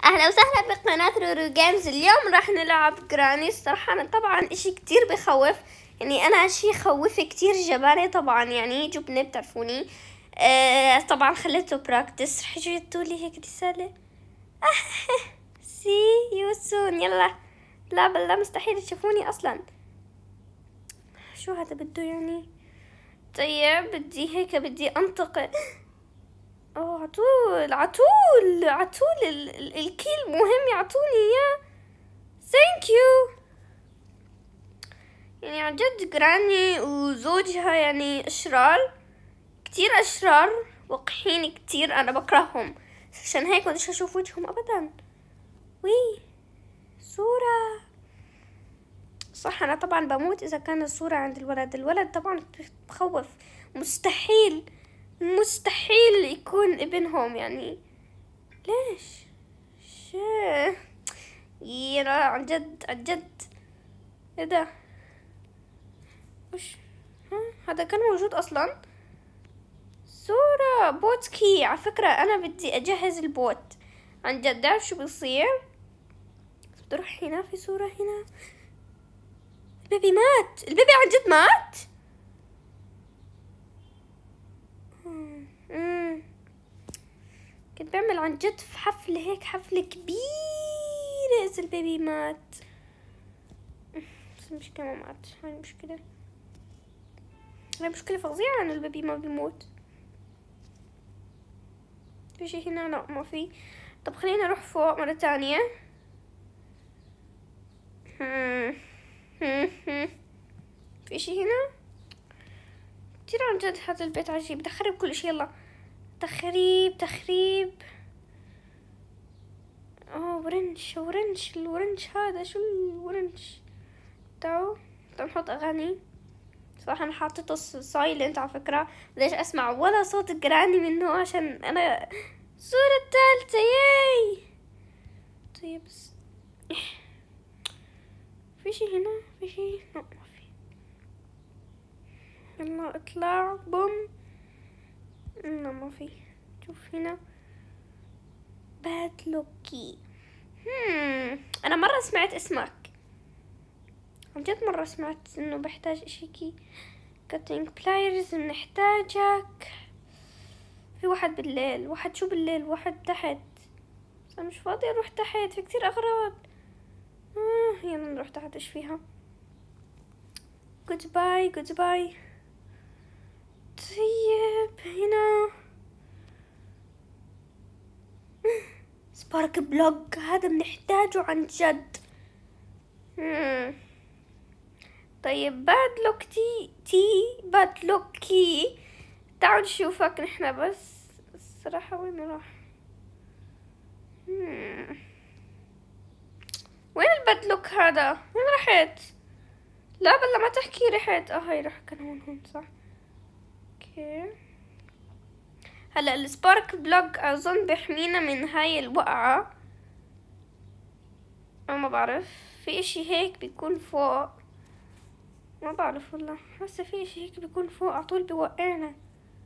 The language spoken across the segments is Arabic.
اهلا وسهلا بقناة رورو جيمز. اليوم راح نلعب جراني. الصراحة انا طبعا اشي كتير بخوف، يعني انا اشي خوفي كتير جبانة طبعا، يعني جبنة بتعرفوني. طبعا خليته براكتس. رح يجوا يطولي هيك رسالة سي يو سون. يلا لا بالله مستحيل تشوفوني اصلا. شو هذا بده يعني؟ طيب بدي هيك، بدي انطق. اوه عطول عطول عطول الكيل مهم يعطوني اياه. ثانك يو. يعني عن جد جراني وزوجها يعني اشرار، كتير اشرار، وقحين كتير، انا بكرههم. عشان هيك مش هشوف وجههم ابدا. وي صورة صح. انا طبعا بموت اذا كان الصورة عند الولد طبعا بخوف. مستحيل مستحيل يكون ابنهم يعني. ليش شو يلا عن جد عن جد. ايه ده؟ وش هذا كان موجود اصلا؟ صورة بوت كي. على فكرة انا بدي اجهز البوت عن جد. عارف شو بيصير؟ بدي اروح هنا في صورة هنا. البيبي مات. البيبي عن جد مات. كنت بعمل عن جد في حفلة هيك، حفلة كبيرة، اذا البيبي مات. بس المشكلة ما مات. هاي المشكلة، هاي مشكلة فظيعة ان البيبي ما بيموت. في شي هنا؟ لا ما في. طب خلينا نروح فوق مرة تانية. في شي هنا؟ كتير عن جد هذا البيت عجيب. بدي اخرب كل شي. يلا تخريب تخريب. ورنش ورنش. الورنش هذا شو الورنش؟ تعالوا نحط اغاني. صراحة انا حاطته سايلنت على فكرة، بديش اسمع ولا صوت جراني منه عشان انا. الصورة الثالثة ياي. طيب في شي هنا؟ في شي؟ لا ما في. يلا اطلع بوم. لا ما في. شوف هنا باد لوكي. انا مرة سمعت اسمك عن جد، مرة سمعت انه بحتاج اشي كي كاتينج بلايرز. بنحتاجك في واحد بالليل. واحد شو بالليل؟ واحد تحت. بس انا مش فاضية اروح تحت، في كتير اغراض. يلا نروح تحت. ايش فيها؟ جود باي جود باي. طيب هنا سبارك بلوج، هذا بنحتاجه عن جد. طيب باد لوك تي باد لوك كي. تعالوا نشوفك نحنا. بس الصراحة وين راح؟ وين الباد لوك هذا؟ وين رحت؟ لا بالله ما تحكي رحت. هاي راح كان هون صح. اوكي هلا السبارك بلوج اظن بيحمينا من هاي الوقعة، او ما بعرف. في اشي هيك بيكون فوق، ما بعرف والله. هسه في اشي هيك بيكون فوق على طول بيوقعنا.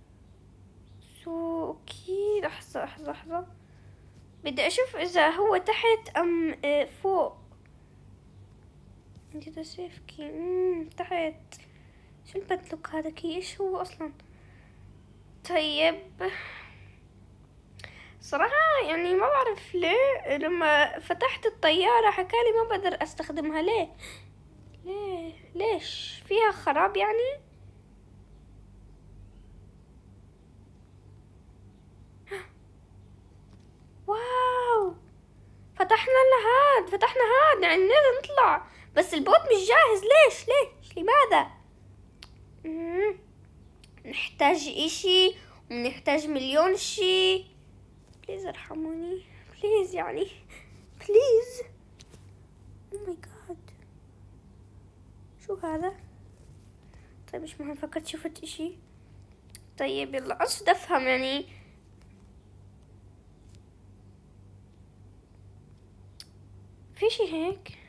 شو اوكي لحظة لحظة لحظة، بدي اشوف اذا هو تحت ام فوق. عندي ده سيف كي. تحت. شو البدلوك هذا كي؟ ايش هو اصلا؟ طيب صراحة يعني ما بعرف ليه لما فتحت الطيارة حكالي ما بقدر استخدمها. ليه ليش فيها خراب يعني؟ واو فتحنا فتحنا هاد يعني نقدر نطلع، بس البوت مش جاهز. ليش لماذا؟ نحتاج اشي ونحتاج مليون شي. بليز ارحموني بليز يعني بليز. او ماي جاد شو هذا؟ طيب مش مهم، فكرت شفت اشي. طيب يلا اقصد افهم يعني. في شي هيك؟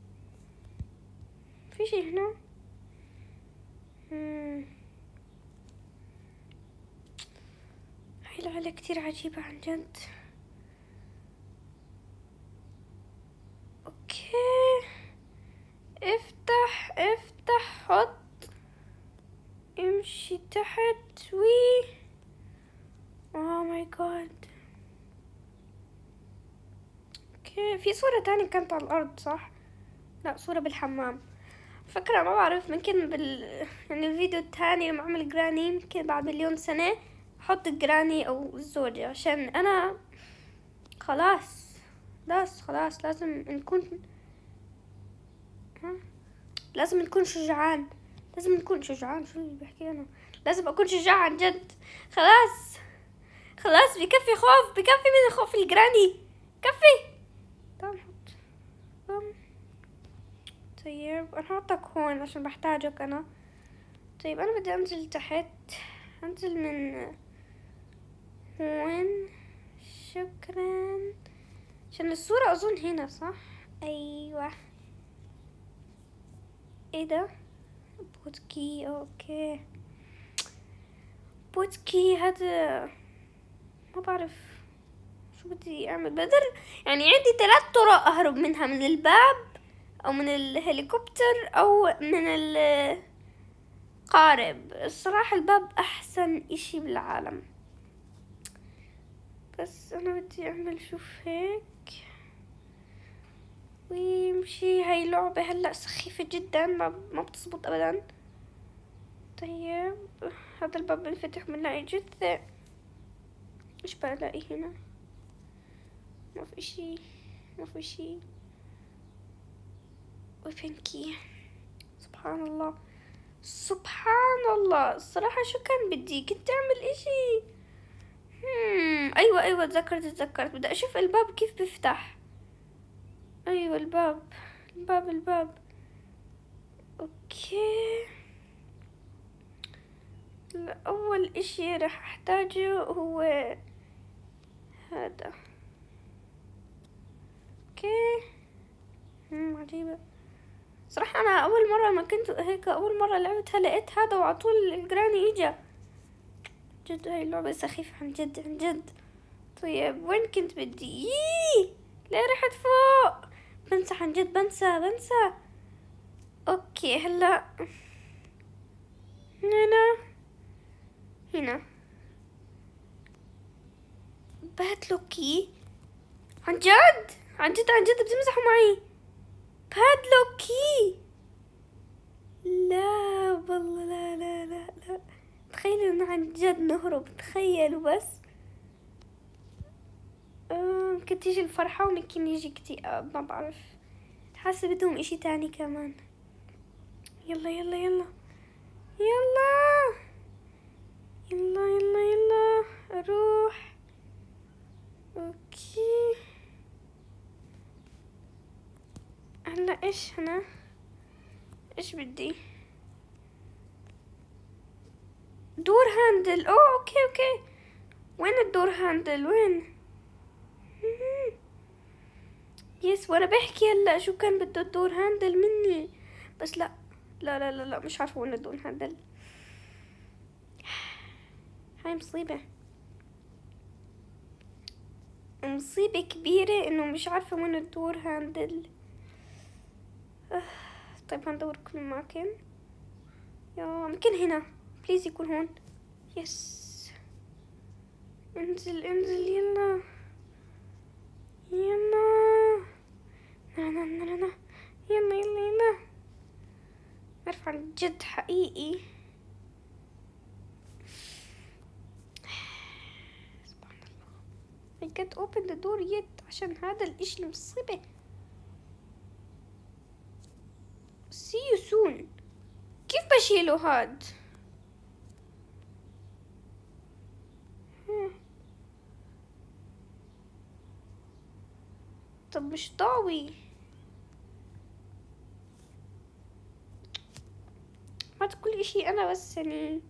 في شي هنا؟ هاي العيلة كتير عجيبة عن جد. افتح، حط، امشي تحت، وي. اوه ماي جاد. اوكي، في صورة تانية كانت على الارض صح؟ لا، صورة بالحمام. فكرة ما بعرف، ممكن يعني الفيديو التاني لما اعمل جراني يمكن بعد 1,000,000 سنة احط جراني او الزوجة، عشان انا خلاص لازم نكون لازم نكون شجعان. شو اللي بحكي انا؟ لازم اكون شجاع عن جد. خلاص بكفي خوف، بكفي من خوف الجراني، كفي. طب حط. طيب انا هحطك هون عشان بحتاجك انا. طيب انا بدي انزل تحت، انزل من هون. شكرا. عشان الصورة اظن هنا صح؟ ايوه. ايه ده؟ بوتكي. اوكي، بوتكي هذا ما بعرف شو بدي اعمل. بقدر يعني عندي 3 طرق اهرب منها، من الباب او من الهليكوبتر او من القارب. الصراحة الباب احسن اشي بالعالم، بس انا بدي اعمل شوف هيك ويمشي. هاي اللعبة هلأ سخيفة جدا، ما بتزبط ابدا. طيب هذا الباب بنفتح بنلاقي جثة. ايش بلاقي هنا؟ ما في شي. وبنكي. سبحان الله. الصراحة شو كان بدي؟ كنت اعمل اشي. ايوه تذكرت. بدي اشوف الباب كيف بيفتح. ايوه الباب. اوكي، اول اشي راح احتاجه هو هذا. اوكي. عجيبة صراحة. انا اول مرة ما كنت هيك، اول مرة لعبتها لقيت هذا وعلى طول الجراني اجا. جد هاي اللعبة سخيفة عن جد. طيب وين كنت بدي؟ ليه رحت فوق؟ بنسى عن جد، بنسى. اوكي هلا هنا بادلوكي. عن جد بتمزحوا معي. بادلوكي. لا والله، لا. تخيلوا انه عن جد نهرب، تخيلوا بس. ممكن تيجي الفرحة وممكن يجي اكتئاب، ما بعرف. حاسة بدهم اشي تاني كمان. يلا اروح. اوكي هلا ايش هنا؟ ايش بدي؟ دور هاندل. اوكي. وين الدور هاندل؟ وين؟ يس، وانا بحكي هلا شو كان بده الدور هاندل مني، بس لا مش عارفة وين الدور هاندل. هاي مصيبة كبيرة انه مش عارفة وين الدور هاندل. طيب هندور كل اماكن. يمكن هنا، بليز يكون هون. يس، انزل يلا. يلا عارف عن جد حقيقي. سبحان الله. I can't open the door yet عشان هذا الاشي المصيبة. see you soon. كيف بشيله هاد؟ طب مش ضاوي. ما تقول اشي انا بس يعني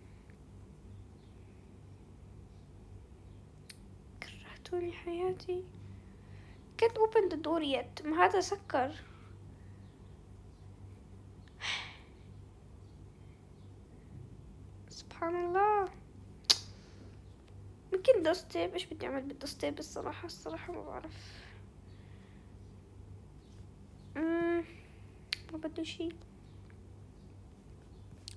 كرهتوني حياتي. can't open the door yet. ما هذا سكر. سبحان الله. ممكن دوستيب. ايش بدي اعمل بالدوستيب؟ الصراحة ما بعرف. ما بدي شي.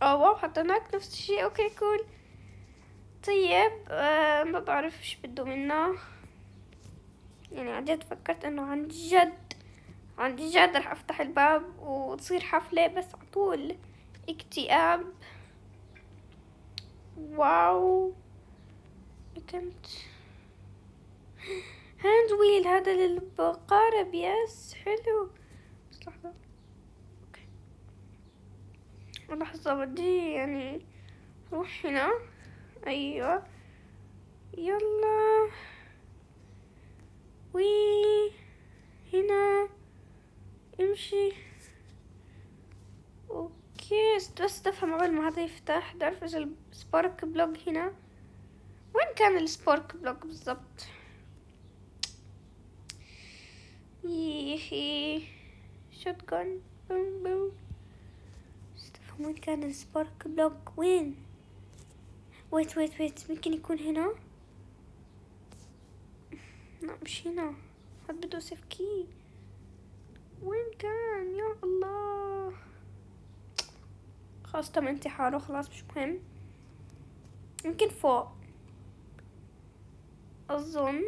واو حطيناك نفس الشي. اوكي كول. طيب ما بعرف ايش بده منا يعني. عن جد فكرت انه عن جد رح افتح الباب وتصير حفلة، بس عطول اكتئاب. واو كنت هاند ويل، هذا للقارب. يس حلو. بس لحظة. اوكي لحظة بدي يعني روح هنا. ايوه يلا. وي هنا امشي. اوكي بس تفهم قبل ما هذا يفتح. تعرف ايش السبارك بلوج هنا؟ وين كان السبارك بلوج بالضبط؟ يحي شوت جن. بوم بوم. بس تفهم وين كان السبارك بلوج؟ وين؟ ويت ممكن يكون هنا. لا مش هنا. هاد بده سيف كي. وين كان يا الله؟ خلاص تم انتحاره. خلاص مش مهم. يمكن فوق اظن.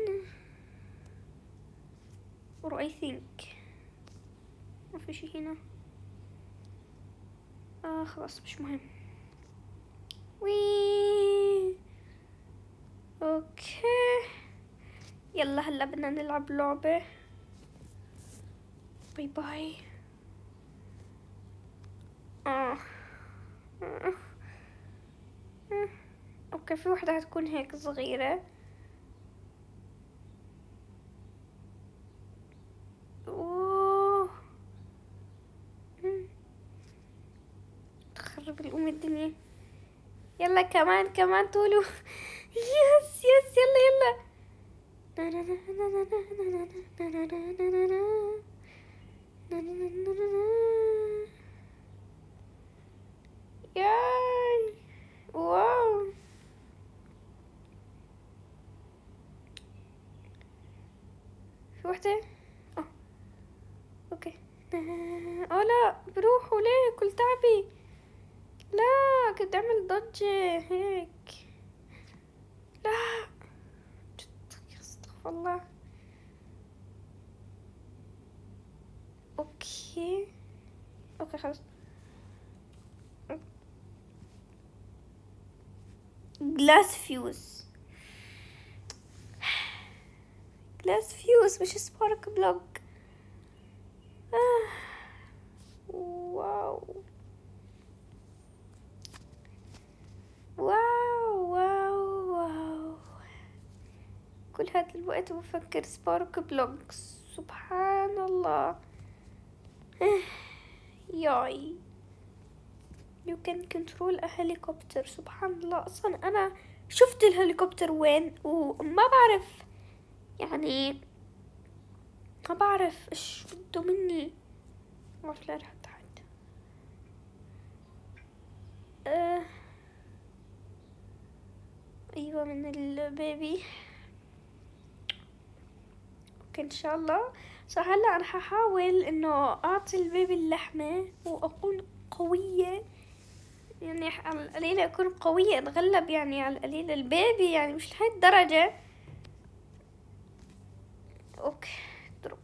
or I think ما في شي هنا. خلاص مش مهم. وي اوكي يلا هلا بدنا نلعب لعبة. باي باي. اوكي في وحدة هتكون هيك صغيرة. اوه تخرب الدنيا. يلا كمان طولو. يس يلا. ياي واو. في وحدة. اوكي. لا بروحوا ليه كل تعبي. لا كنت اعمل ضجة هيك. لا استغفر الله. اوكي خلاص. جلاس فيوز مش سبارك بلوج. واو كل هذا الوقت بفكر سبارك بلوج. سبحان الله. ياي you can control a helicopter. سبحان الله. اصلا انا شفت الهليكوبتر وين وما بعرف يعني. ما بعرف ايش بده مني. ما بعرف. لا رح تحت. ايوه من البيبي. اوكي ان شاء الله. هلا انا ححاول انه اعطي البيبي اللحمة واكون قوية يعني. على القليلة اكون قوية اتغلب يعني على القليلة. البيبي يعني مش لهي الدرجة. اوكي ضرب.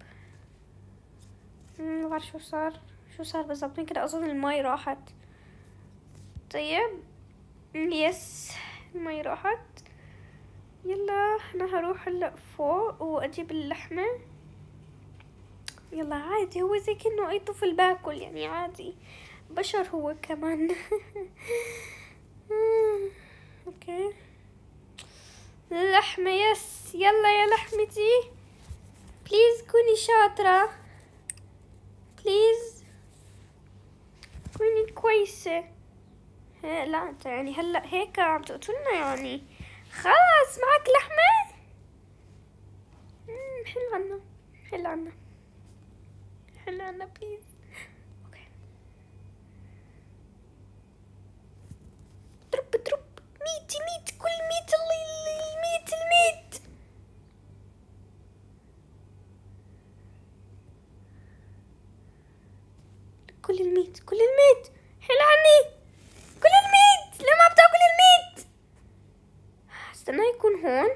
ما بعرف شو صار بالضبط. من كده اظن المي راحت. طيب يس المي راحت. يلا انا هروح هلا فوق واجيب اللحمة. يلا عادي. هو زي كأنه اي طفل باكل يعني. عادي بشر هو كمان. اوكي لحمة. يس يلا يا لحمتي. بليز كوني شاطرة. بليز كوني كويسة. لا انت يعني هلا هيك عم تقتلنا يعني. خلاص معك لحمة. حلو عنا بليز. اوكي ضرب ميت كل ميت. الميت كل الميت. حل عني. يكون هون.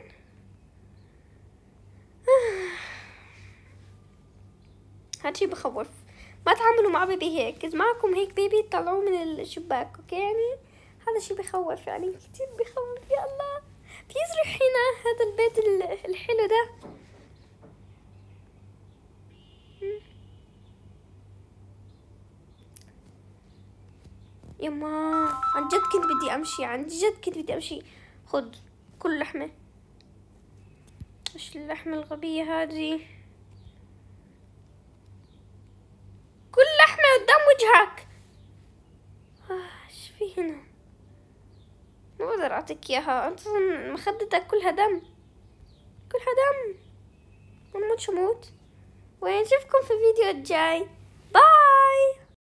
هاد شي بخوف. ما تعاملوا مع بيبي هيك، إذا معكم هيك بيبي طلعوه من الشباك، أوكي؟ يعني هذا شي بخوف، يعني كتير بخوف. يا الله، بيزرح هنا هذا البيت الحلو ده. يما عن جد كنت بدي أمشي، عن جد كنت بدي أمشي. خد كل لحمة. إيش اللحمة الغبية هذه؟ كل لحمة قدام وجهك. إيش في هنا؟ ما بقدر أعطيك إياها، أنت مخدتك كلها دم، كلها دم. ما نموت شموت. ونشوفكم في الفيديو الجاي. باي.